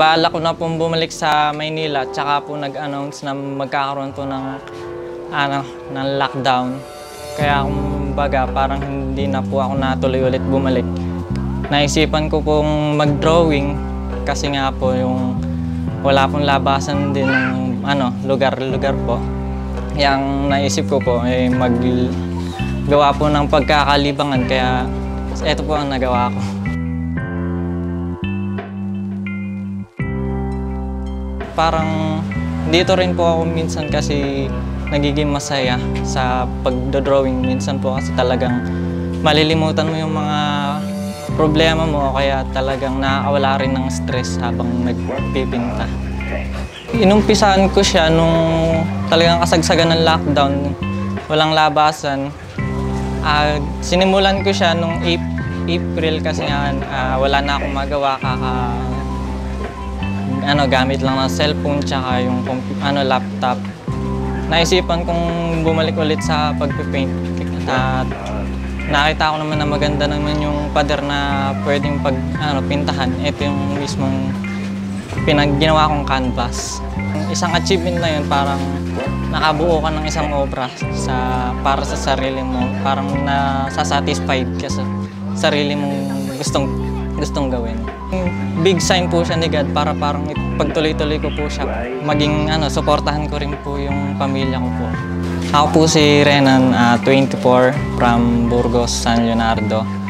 Balak ko na pong bumalik sa Maynila, tsaka po nag-announce na magkakaroon po ng lockdown. Kaya kumbaga parang hindi na po ako natuloy ulit bumalik. Naisipan ko pong mag-drawing kasi nga po yung wala pong labasan din ng lugar-lugar po. Yang naisip ko po ay maggawa po ng pagkakalibangan, kaya ito po ang nagawa ko. Parang dito rin po ako minsan kasi nagiging masaya sa pagdodrawing. Minsan po kasi talagang malilimutan mo yung mga problema mo, kaya talagang nakakawala rin ng stress habang nagpipinta. Inumpisahan ko siya nung talagang kasagsagan ng lockdown, walang labasan. Sinimulan ko siya nung April kasi nga wala na akong magawa, gamit lang ng cellphone tsaka yung laptop. Naisipan kong bumalik ulit sa pagpipaint at nakita ko naman na maganda naman yung pader na pwedeng pintahan. Ito yung mismong ginawa kong canvas. Isang achievement na yun, parang nakabuo ka ng isang obra para sa sarili mo. Parang nasasatisfied ka sa sarili mong gustong gawin. Big sign po siya ni God para parang pagtuloy-tuloy ko po siya. Maging suportahan ko rin po yung pamilya ko po. Ako po si Renan, 24, from Burgos, San Leonardo.